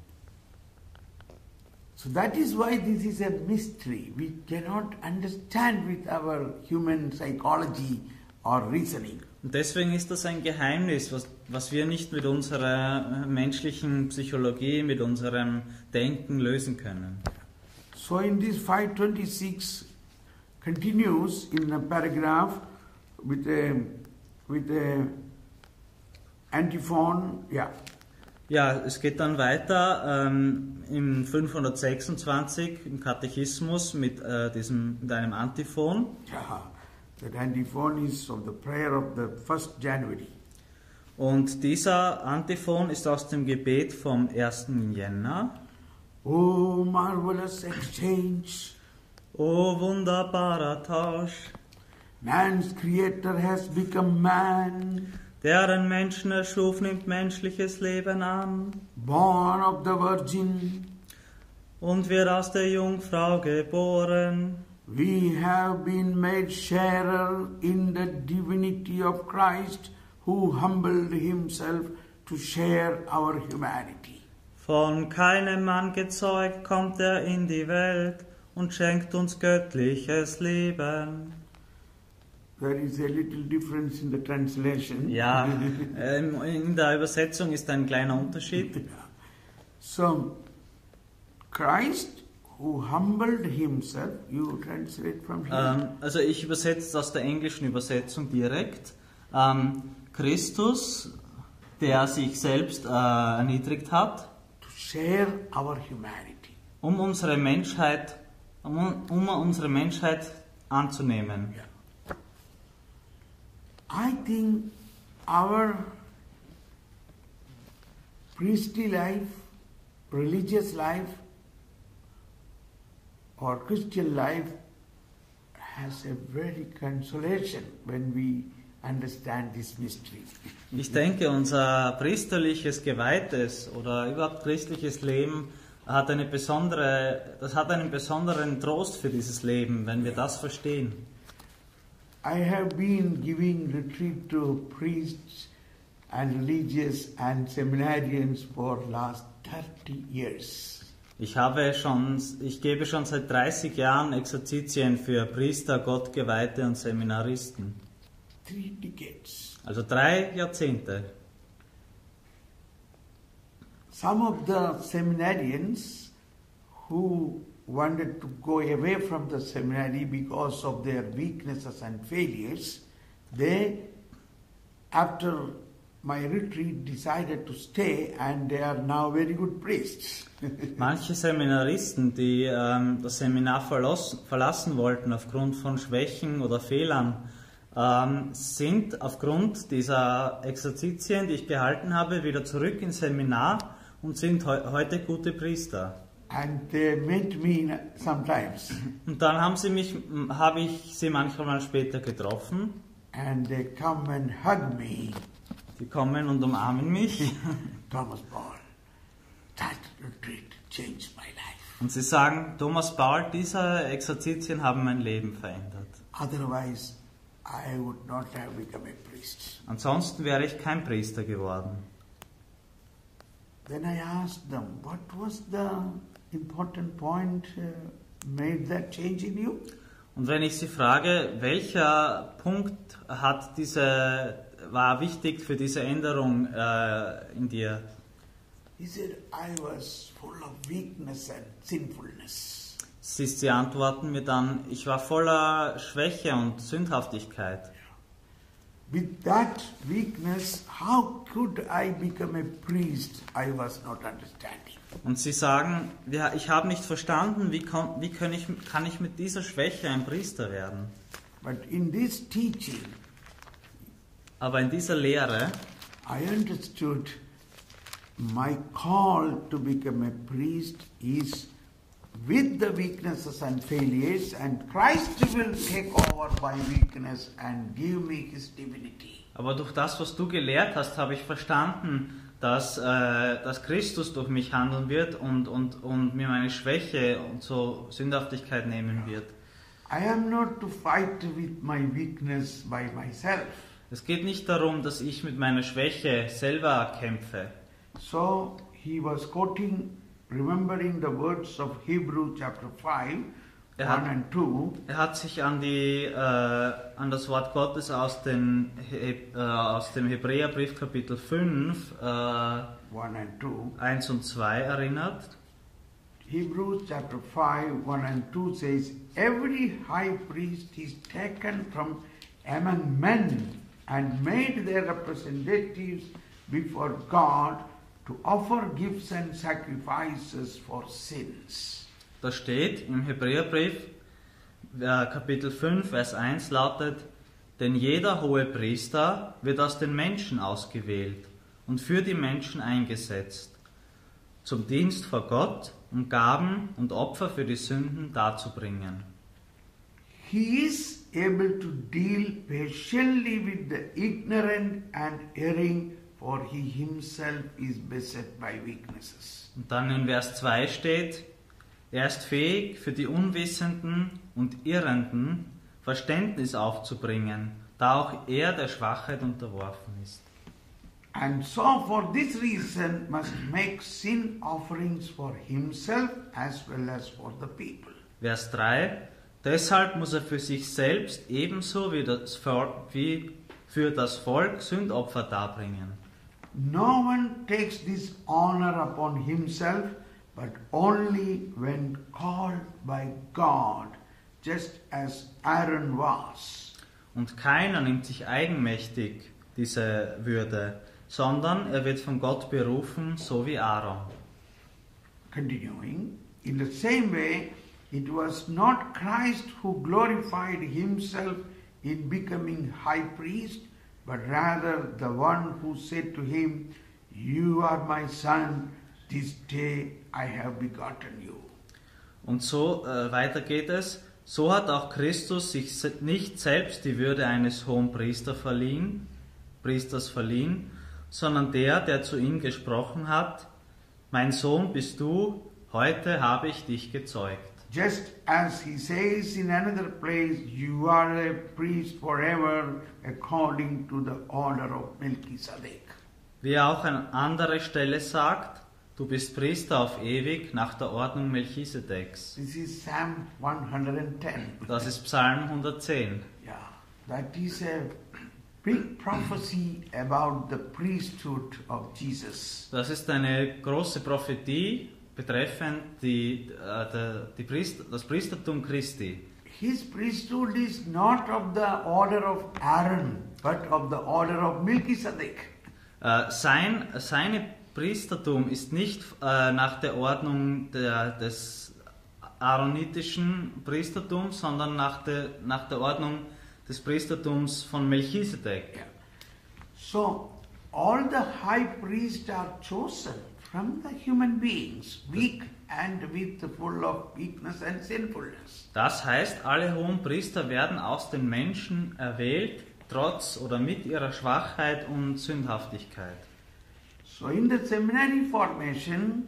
So that is why this is a mystery. We cannot understand with our human psychology or reasoning. Und deswegen ist das ein Geheimnis, was, was wir nicht mit unserer äh, menschlichen Psychologie, mit unserem Denken lösen können. So in this five twenty-six continues in a paragraph with a with a antiphon. Yeah. Ja, es geht dann weiter ähm, im fünfhundertsechsundzwanzig im Katechismus mit, äh, diesem, mit einem Antiphon. Yeah. That antiphon is of the prayer of the first January. Und dieser Antiphon ist aus dem Gebet vom ersten Jänner. Oh, marvelous exchange! O wunderbarer Tausch, Man's creator has become man, der den Menschen erschuf, nimmt menschliches Leben an born of the Virgin. und wird aus der Jungfrau geboren. We have been made sharer in the divinity of Christ, who humbled himself to share our humanity. Von keinem Mann gezeugt kommt er in die Welt und schenkt uns göttliches Leben. There is a little difference in the translation. Ja, ähm, in der Übersetzung ist ein kleiner Unterschied. So, Christ, who humbled himself, you translate from here. Ähm, also ich übersetze es aus der englischen Übersetzung direkt. Ähm, Christus, der sich selbst äh, erniedrigt hat, To share our humanity. um unsere Menschheit, um, um unsere Menschheit anzunehmen. Yeah. I think our priestly life, religious life, or Christian life has a very consolation when we understand this mystery. Ich denke, unser priesterliches, geweihtes oder überhaupt christliches Leben hat eine besondere, das hat einen besonderen Trost für dieses Leben, wenn wir das verstehen. I have been giving retreat to priests and religious and seminarians for last thirty years. Ich habe schon, ich gebe schon seit dreißig Jahren Exerzitien für Priester, Gottgeweihte und Seminaristen. Three decades. Also drei Jahrzehnte. Some of the seminarians who wanted to go away from the seminary because of their weaknesses and failures, they, after my retreat, decided to stay and they are now very good priests. Manche Seminaristen, die ähm, das Seminar verlassen, verlassen wollten aufgrund von Schwächen oder Fehlern, ähm, sind aufgrund dieser Exerzitien, die ich gehalten habe, wieder zurück ins Seminar und sind he heute gute Priester. And they met me sometimes. Und dann haben sie mich, habe ich sie manchmal später getroffen. And they come and hug me. Die kommen und umarmen mich. Thomas Paul, that retreat changed my life. Und sie sagen, Thomas Paul, diese Exerzitien haben mein Leben verändert. Otherwise, I would not have become a priest. Ansonsten wäre ich kein Priester geworden. Then I asked them, what was the important point uh, made that change in you? Und wenn ich sie frage, welcher Punkt hat diese, war wichtig für diese Änderung äh, in dir? He said, I was full of weakness and sinfulness. Sie, sie antworten mir dann, ich war voller Schwäche und Sündhaftigkeit. With that weakness, how could I become a priest? I was not understanding. Und sie sagen, ja, ich habe nicht verstanden, wie, kann, wie kann, ich, kann ich mit dieser Schwäche ein Priester werden? But in this teaching, Aber in dieser Lehre I understood my call to become a priest is with the weaknesses and failures, and Christ will take over my weakness and give me his divinity. Aber durch das, was du gelehrt hast, habe ich verstanden, dass, äh, dass Christus durch mich handeln wird und, und, und mir meine Schwäche und so Sündhaftigkeit nehmen wird. I am not to fight with my weakness by myself. Es geht nicht darum, dass ich mit meiner Schwäche selber kämpfe. So he was quoting, remembering the words of Hebrew chapter five, Er hat, one and two. er hat sich an, die, äh, an das Wort Gottes aus, den, He, äh, aus dem Hebräerbrief Kapitel fünf, äh, one and two. eins und zwei erinnert. Hebrews chapter five, one and two says, every high priest is taken from among men and made their representatives before God to offer gifts and sacrifices for sins. Da steht im Hebräerbrief, äh, Kapitel fünf, Vers eins lautet, denn jeder hohe Priester wird aus den Menschen ausgewählt und für die Menschen eingesetzt, zum Dienst vor Gott, um Gaben und Opfer für die Sünden darzubringen. He is able to deal patiently with the ignorant and erring, for he himself is beset by weaknesses. Und dann in Vers zwei steht, er ist fähig, für die Unwissenden und Irrenden Verständnis aufzubringen, da auch er der Schwachheit unterworfen ist. And so for this reason must make sin offerings for himself as well as for the people. Vers drei, deshalb muss er für sich selbst ebenso wie, das Volk, wie für das Volk Sündopfer darbringen. No one takes this honor upon himself, but only when called by God, just as Aaron was. Und keiner nimmt sich eigenmächtig diese Würde, sondern er wird von Gott berufen, so wie Aaron. Continuing, in the same way, it was not Christ who glorified himself in becoming high priest, but rather the one who said to him, you are my son, this day I have begotten you. Und so äh, weiter geht es. So hat auch Christus sich se- nicht selbst die Würde eines hohen Priester verliehen, Priesters verliehen, sondern der, der zu ihm gesprochen hat, mein Sohn bist du, heute habe ich dich gezeugt. Just as he says in another place, you are a priest forever according to the order of Melchizedek. Wie er auch an anderer Stelle sagt, du bist Priester auf ewig nach der Ordnung Melchisedeks. This is Psalm one hundred ten. Das ist Psalm hundertzehn. Yeah, that is a big prophecy about the priesthood of Jesus. Das ist eine große Prophetie betreffend die, äh, der, die Priester, das Priestertum Christi. His priesthood is not of the order of Aaron, but of the order of Melchizedek. Äh, sein, seine Priestertum ist nicht äh, nach der Ordnung der, des aaronitischen Priestertums, sondern nach der, nach der Ordnung des Priestertums von Melchisedek. Yeah. So, all the high priests are chosen from the human beings, weak and with full of weakness and sinfulness. Das heißt, alle hohen Priester werden aus den Menschen erwählt, trotz oder mit ihrer Schwachheit und Sündhaftigkeit. So in the seminary formation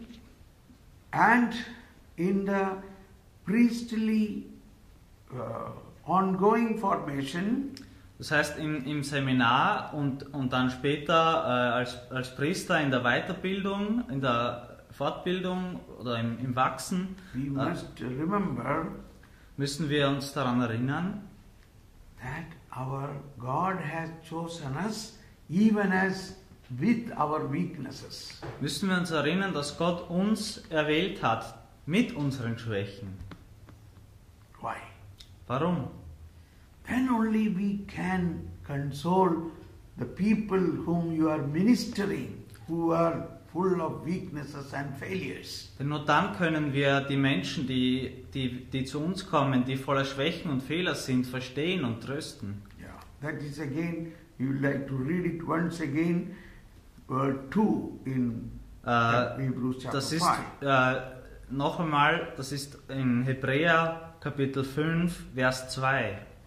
and in the priestly uh, ongoing formation, Das heißt, im, im Seminar und, und dann später äh, als, als Priester in der Weiterbildung, in der Fortbildung oder im, im Wachsen, we äh, must remember müssen wir uns daran erinnern, that our God has chosen us even as with our weaknesses. müssen wir uns erinnern, dass Gott uns erwählt hat mit unseren Schwächen. Why? Warum? Then only we can console the people whom you are ministering, who are full of weaknesses and failures. Denn nur dann können wir die Menschen, die, die, die zu uns kommen, die voller Schwächen und Fehler sind, verstehen und trösten. Yeah, that is again, you would like to read it once again, uh, two in Äh, Hebrews chapter das ist five. äh, noch einmal, das ist in Hebräer Kapitel fünf, Vers zwei.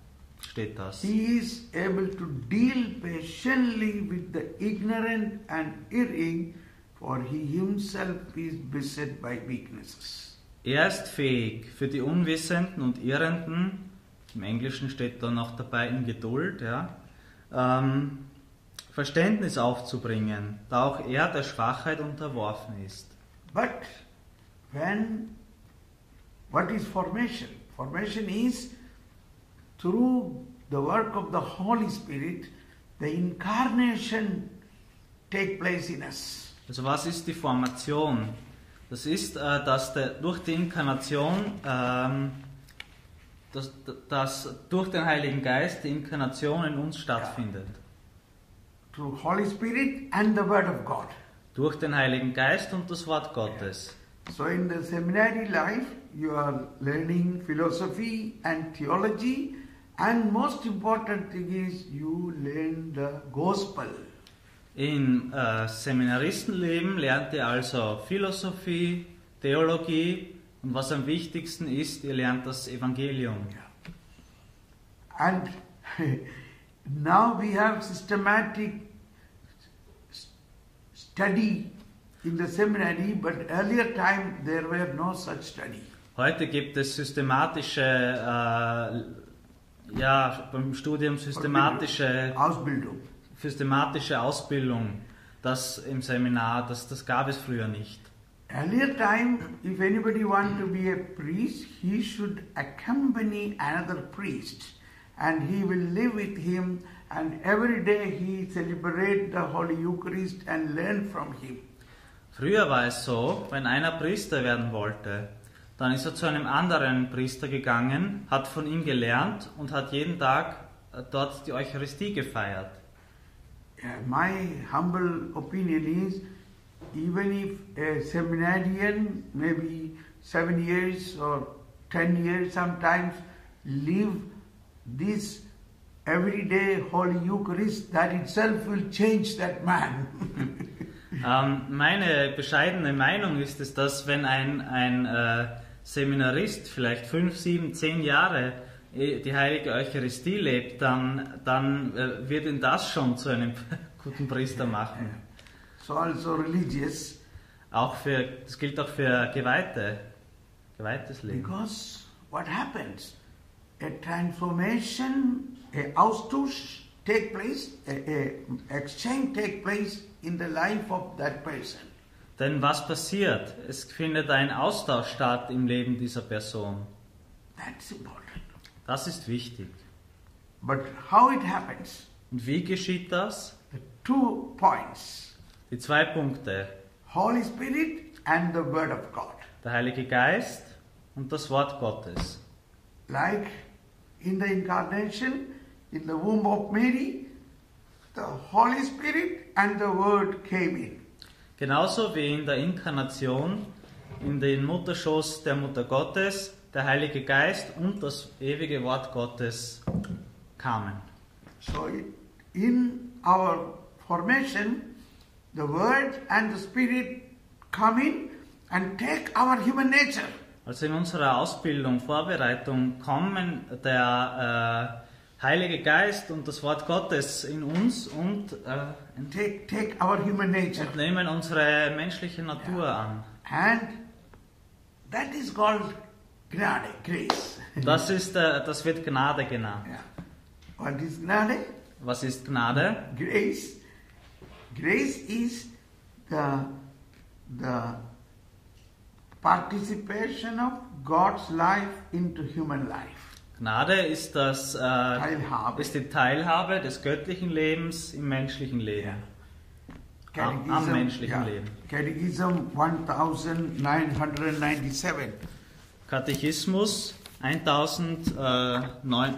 steht das. He is able to deal patiently with the ignorant and erring, for he himself is beset by weaknesses. Er ist fähig, für die Unwissenden und Irrenden, im Englischen steht da noch dabei in Geduld, ja, ähm, Verständnis aufzubringen, da auch er der Schwachheit unterworfen ist. But when, what is formation? Formation is through the work of the Holy Spirit, the incarnation take place in us. Also was ist die Formation? Das ist, äh, dass der, durch die Inkarnation, ähm, dass, dass durch den Heiligen Geist die Inkarnation in uns stattfindet. Through Holy Spirit and the Word of God. Durch den Heiligen Geist und das Wort Gottes. So in the seminary life, you are learning philosophy and theology, and most important thing is you learn the gospel. Im äh, Seminaristenleben lernt ihr also Philosophie, Theologie und was am wichtigsten ist, ihr lernt das Evangelium. And now we have systematic study in the seminary, but earlier time there were no such study. Heute gibt es systematische, äh, ja, beim Studium systematische Ausbildung. systematische Ausbildung, das im Seminar, das, das gab es früher nicht. Earlier time, if anybody want to be a priest, he should accompany another priest, and he will live with him, and every day he celebrate the Holy Eucharist and learn from him. Früher war es so, wenn einer Priester werden wollte, dann ist er zu einem anderen Priester gegangen, hat von ihm gelernt und hat jeden Tag dort die Eucharistie gefeiert. Yeah, my humble opinion is, even if a seminarian, maybe seven years or ten years sometimes, live this everyday Holy Eucharist, that itself will change that man. ähm, meine bescheidene Meinung ist es, dass wenn ein, ein äh, Seminarist vielleicht fünf, sieben, zehn Jahre die heilige Eucharistie lebt, dann, dann äh, wird ihn das schon zu einem guten Priester machen. So also religious. Auch für, das gilt auch für Geweihte, geweihtes Leben. Because what happens? A transformation, a austausch take place, a, a exchange take place in the life of that person. Denn was passiert? Es findet ein Austausch statt im Leben dieser Person. That's important. Das ist wichtig. But how it happens? Und wie geschieht das? The two points. Die zwei Punkte. Holy Spirit and the Word of God. Der Heilige Geist und das Wort Gottes. Like in the incarnation, in the womb of Mary, the Holy Spirit and the Word came in. Genauso wie in der Inkarnation, in den Mutterschoß der Mutter Gottes, der Heilige Geist und das ewige Wort Gottes kamen. So in our formation, the Word and the Spirit come in and take our human nature. Also in unserer Ausbildung, Vorbereitung kommen der äh, Heilige Geist und das Wort Gottes in uns und, äh, Take, take our human nature. und nehmen unsere menschliche Natur Yeah. an. And that is called Gnade, grace. Das, ist, äh, das wird Gnade genannt. Yeah. What is Gnade? Was ist Gnade? Grace. Grace is the, the participation of God's life into human life. Gnade ist, das, äh, Teilhabe. ist die Teilhabe des göttlichen Lebens im menschlichen Leben. Am, am menschlichen yeah. Leben. Catechism nineteen ninety-seven. Katechismus neunzehnhundertsiebenundneunzig.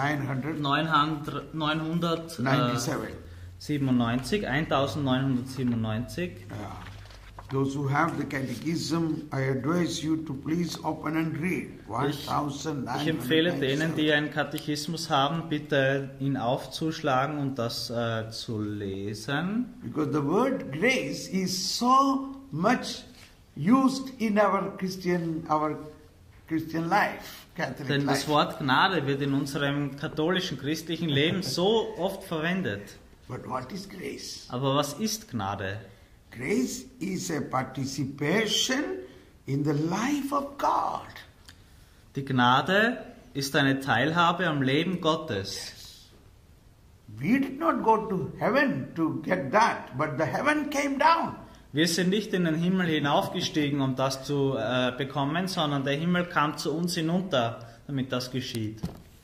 neunzehnhundertsiebenundneunzig. Yeah. Those who have the catechism, I advise you to please open and read. Ich, ich empfehle denen, die einen Katechismus haben, bitte ihn aufzuschlagen und das äh, zu lesen. Because the word grace is so much used in our Christian, our Christian life, Catholic Denn das life. Wort Gnade wird in unserem katholischen christlichen Leben so oft verwendet. But what is grace? Aber was ist Gnade? Grace is a participation in the life of God. Die Gnade ist eine Teilhabe am Leben Gottes. We did not go to heaven to get that, but the heaven came down. Wir sind nicht in den Himmel hinaufgestiegen, um das zu äh, bekommen, sondern der Himmel kam zu uns hinunter, damit das geschieht.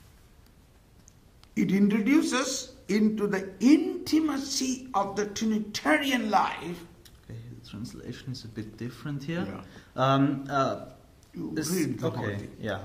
It introduces into the intimacy of the Trinitarian life. Okay, the translation is a bit different here. Yeah. Um, uh, You this- read the whole okay, thing. ja.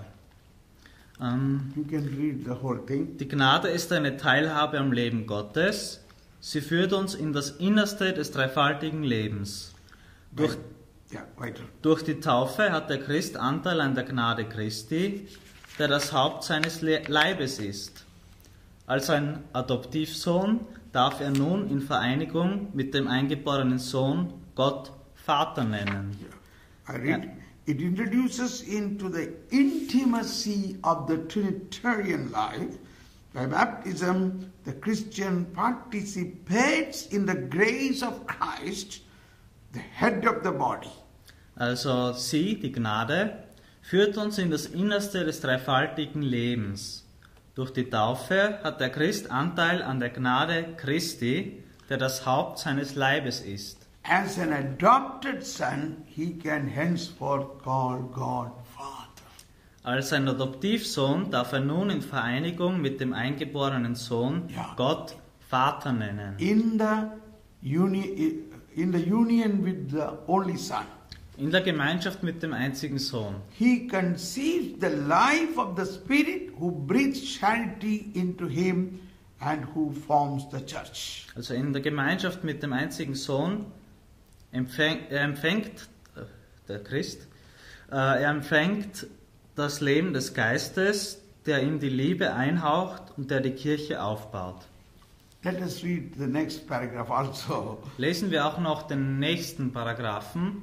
Um, You can read the whole thing. Die Gnade ist eine Teilhabe am Leben Gottes. Sie führt uns in das Innerste des dreifaltigen Lebens. Durch, Yeah, weiter. durch die Taufe hat der Christ Anteil an der Gnade Christi, der das Haupt seines Le- Leibes ist. Als ein Adoptivsohn darf er nun in Vereinigung mit dem eingeborenen Sohn Gott Vater nennen. I read. It introduces into the intimacy of the Trinitarian life. By baptism, the Christian participates in the grace of Christ, the head of the body. Also sie, die Gnade, führt uns in das Innerste des dreifaltigen Lebens. Durch die Taufe hat der Christ Anteil an der Gnade Christi, der das Haupt seines Leibes ist. As an adopted son, he can henceforth call God Father. Als ein Adoptivsohn darf er nun in Vereinigung mit dem eingeborenen Sohn Ja. Gott Vater nennen. In the, uni- in the union with the only Son, In der Gemeinschaft mit dem einzigen Sohn. he conceives the life of the Spirit who breathes charity into him and who forms the church. Also in der Gemeinschaft mit dem einzigen Sohn empfängt, er empfängt, äh, der Christ, äh, er empfängt das Leben des Geistes, der ihm die Liebe einhaucht und der die Kirche aufbaut. Let us read the next paragraph also. Lesen wir auch noch den nächsten Paragraphen,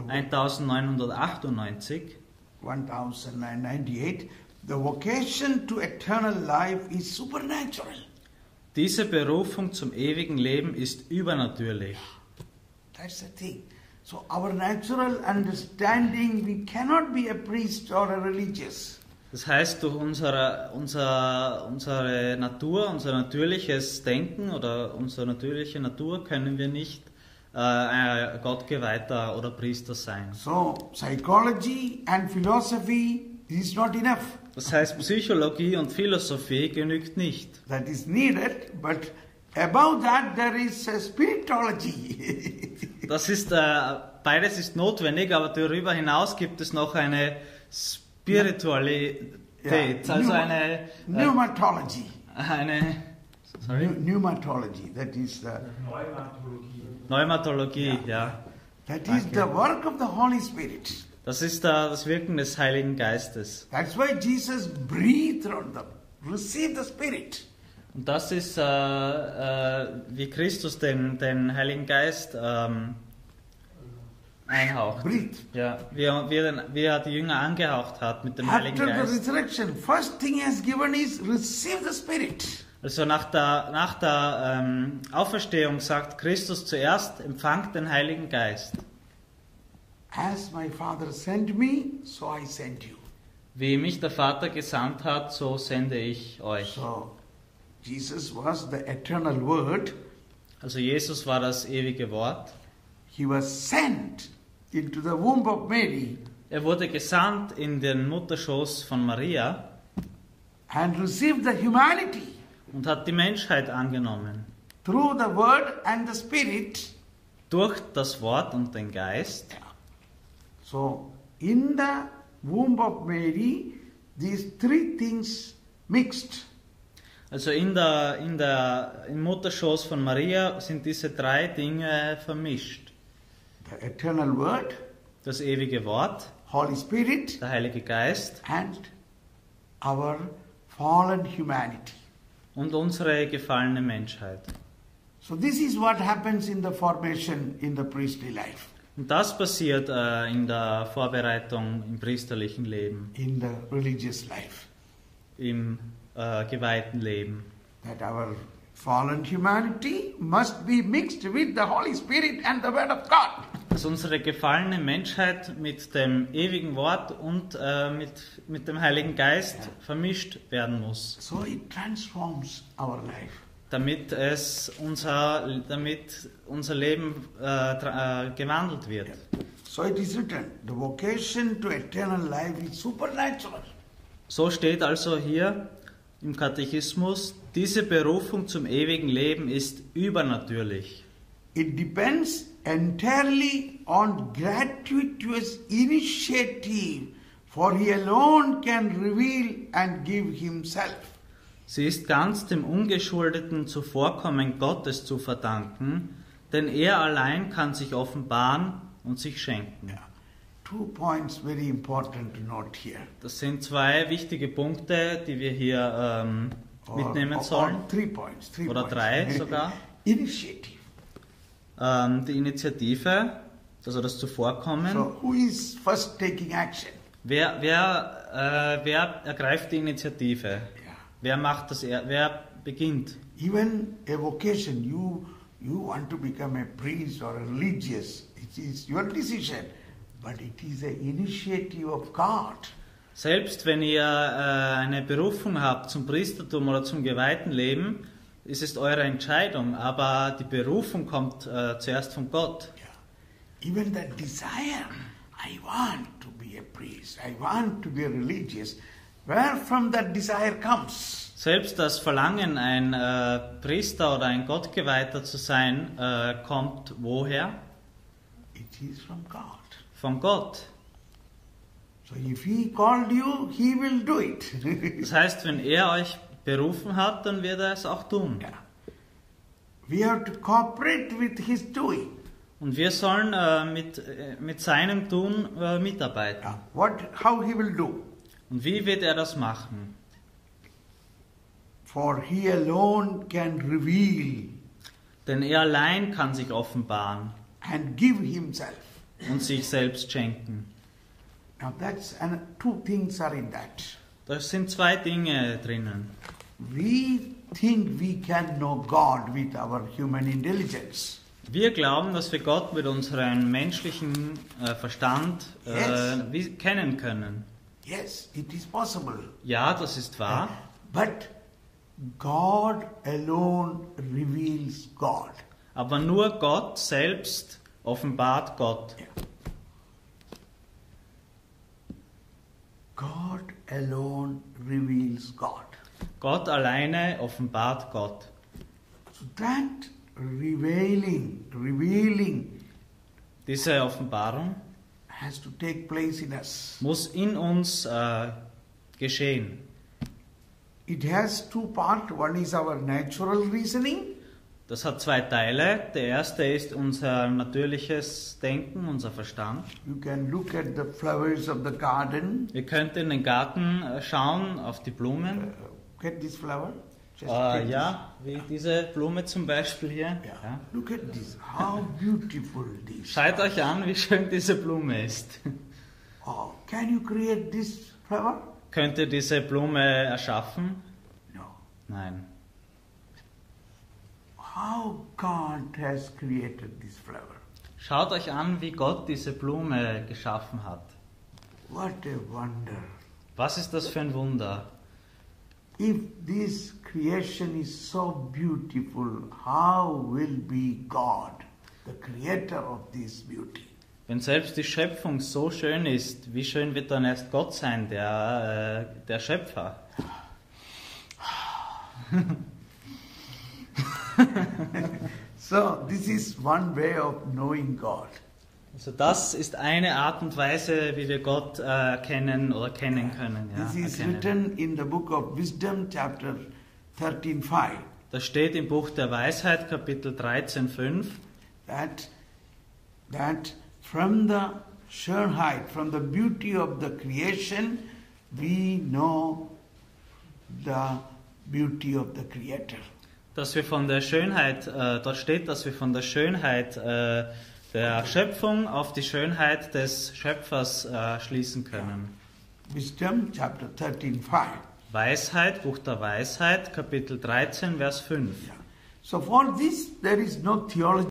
neunzehnhundertachtundneunzig. nineteen ninety-eight. The vocation to eternal life is supernatural. Diese Berufung zum ewigen Leben ist übernatürlich. That's the thing. So our natural understanding, we cannot be a priest or a religious. Das heißt, durch unsere, unser, unsere Natur, unser natürliches Denken oder unsere natürliche Natur können wir nicht äh, ein Gottgeweihter oder Priester sein. So psychology and philosophy is not enough. Das heißt, Psychologie und Philosophie genügt nicht. That is needed, but above that there is a spiritology. Das ist, äh, beides ist notwendig, aber darüber hinaus gibt es noch eine Spiritualität, Yeah. also Pneuma- eine, äh, Pneumatology. eine sorry, Pneu- Pneumatology. That is the Pneumatologie, ja. that is the work of the Holy Spirit. Das ist äh, das Wirken des Heiligen Geistes. That's why Jesus breathed on them. Receive the Spirit. Und das ist, äh, äh, wie Christus den, den Heiligen Geist ähm, einhaucht. Breathe. Ja, wie, er- wie, er den, wie er die Jünger angehaucht hat mit dem Heiligen After the Geist. resurrection, first thing he has given is receive the Spirit. Also nach der, nach der ähm, Auferstehung sagt Christus zuerst, empfangt den Heiligen Geist. As my Father sent me, so I sent you. Wie mich der Vater gesandt hat, so sende ich euch. So, Jesus was the eternal Word. Also Jesus war das ewige Wort. He was sent into the womb of Mary Er wurde gesandt in den Mutterschoß von Maria and received the humanity und hat die Menschheit angenommen. through the Word and the Spirit. Durch das Wort und den Geist. So, in the womb of Mary, these three things mixed. Also in der, in der, im Mutterschoß von Maria sind diese drei Dinge vermischt. The eternal Word, Das ewige Wort, Holy Spirit, der Heilige Geist and our fallen humanity. und unsere gefallene Menschheit. So this is what happens in the formation in the priestly life. Und das passiert äh, in der Vorbereitung im priesterlichen Leben, in the religious life. im äh, geweihten Leben. That our fallen humanity must be mixed with the Holy Spirit and the Word of God. Dass unsere gefallene Menschheit mit dem ewigen Wort und äh, mit, mit dem Heiligen Geist Ja. vermischt werden muss, So it transforms our life. damit, es unser, damit unser Leben äh, tra- äh, gewandelt wird. So it is written, the vocation to eternal life is supernatural. So steht also hier im Katechismus, diese Berufung zum ewigen Leben ist übernatürlich. It depends entirely on gratuitous initiative, for he alone can reveal and give himself. Sie ist ganz dem ungeschuldeten Zuvorkommen Gottes zu verdanken, denn er allein kann sich offenbaren und sich schenken. Yeah. Two points very important to note here. Das sind zwei wichtige Punkte, die wir hier ähm, Or- mitnehmen or- sollen. or three points. Three Oder points. drei sogar. Initiative. Ähm, die Initiative, also das Zuvorkommen. So who is first taking action? Wer, wer, äh, wer ergreift die Initiative? Yeah. Wer macht das? er- Wer beginnt? Even a vocation, you you want to become a priest or a religious, it is your decision, but it is an initiative of God. Selbst wenn ihr äh, eine Berufung habt zum Priestertum oder zum geweihten Leben, ist es eure Entscheidung, aber die Berufung kommt äh, zuerst von Gott. Yeah. Even that desire, I want to be a priest, I want to be a religious, where from that desire comes? Selbst das Verlangen, ein äh, Priester oder ein Gottgeweihter zu sein, äh, kommt woher? It is from God. Von Gott. So if He called you, He will do it. Das heißt, wenn er euch berufen hat, dann wird er es auch tun. Yeah. We have to cooperate with His doing. Und wir sollen äh, mit, äh, mit seinem Tun äh, mitarbeiten. Yeah. What? How He will do? Und wie wird er das machen? For He alone can reveal Denn er allein kann sich offenbaren and give Himself. und sich selbst schenken. Now that's and two things are in that. Da sind zwei Dinge drinnen. We think we can know God with our human intelligence. Wir glauben, dass wir Gott mit unserem menschlichen äh, Verstand äh, Yes. wie, kennen können. Yes, it is possible. Ja, das ist wahr. But God alone reveals God. Aber nur Gott selbst offenbart Gott. God alone reveals God. Gott alleine offenbart Gott. So that revealing, revealing Diese Offenbarung has to take place in us. muss in uns äh, geschehen. It has two parts. One is our natural reasoning, Das hat zwei Teile. Der erste ist unser natürliches Denken, unser Verstand. you can look at the flowers of the garden. Ihr könnt in den Garten äh, schauen, auf die Blumen. Uh, get this flower. Just Äh, take ja, wie diese Blume zum Beispiel hier. this. Yeah. Ja. Look at this. How beautiful this. Schaut euch an, wie schön diese Blume ist. Oh, can you create this flower? Könnt ihr diese Blume erschaffen? No. Nein. How God has created this flower. Schaut euch an, wie Gott diese Blume geschaffen hat. What a wonder. Was ist das für ein Wunder? If this creation is so beautiful, how will be God, the creator of this beauty? Wenn selbst die Schöpfung so schön ist, wie schön wird dann erst Gott sein, der, äh, der Schöpfer? So, this is one way of knowing God. Also das ist eine Art und Weise, wie wir Gott äh, erkennen oder kennen können. Ja, This is erkennen. written in the book of Wisdom, chapter thirteen five, Das steht im Buch der Weisheit, Kapitel dreizehn fünf, that, that from the Schönheit, from the beauty of the creation, we know the beauty of the Creator. dass wir von der Schönheit, äh, dort steht, dass wir von der Schönheit äh, der Schöpfung auf die Schönheit des Schöpfers äh, schließen können. Wisdom, chapter thirteen, five. Weisheit, Buch der Weisheit, Kapitel dreizehn, Vers fünf. Yeah. So for this, there is no theology.